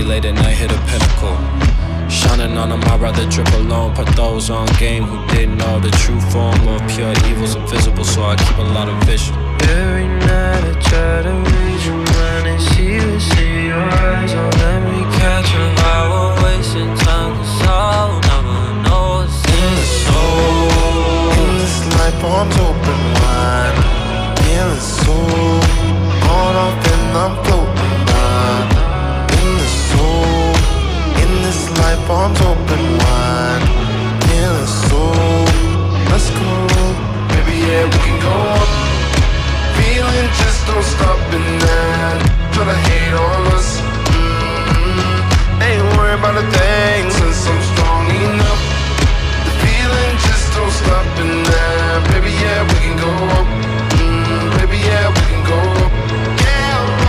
late at night hit a pinnacle. Shining on them, I'd rather drip alone. Put those on game who didn't know the true form of pure evil's invisible, so I keep a lot of vision. Every night I try to read your mind and see your eyes. Don't let me catch a vibe, we're wasting time, 'cause I'll never know what's in the soul. In this life, arms open wide, feeling so on off and I'm floating by. In the soul, in this life, arms open wide, feeling so. Let's go, baby, yeah, we can go up. Feeling just don't stop in that. Tryna hate on us. Ain't worried about a thing since I'm strong enough. The feeling just don't stop in that. Baby, yeah, we can go up. Baby, yeah, we can go up. Yeah.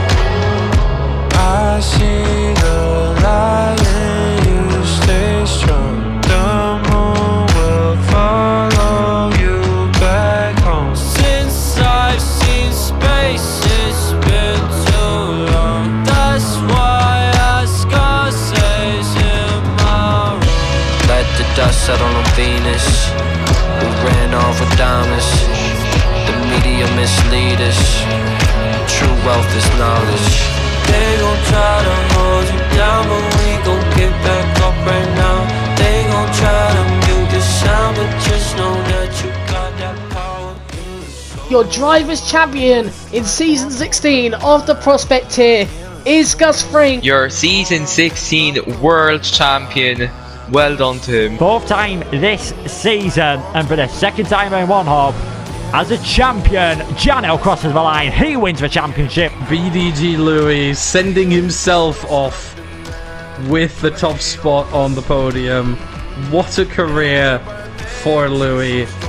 I see the light and you stay strong. The moon will follow you back home. Since I've seen space, it's been too long. That's why I Scarface in my room. Let the dust settle on Venus. We ran off with diamonds. The media mislead us. True wealth is knowledge. They gon' try to hold you down, but we gon' get back up right now. They gon' try to mute the sound, but just know that you got that power. Your Drivers' Champion in Season 16 of the Prospect Tier is Gus Fring. Your Season 16 World Champion. Well done to him. Fourth time this season, and for the second time in one hub, as a champion, Jano crosses the line. He wins the championship. BDG Louis sending himself off with the top spot on the podium. What a career for Louis.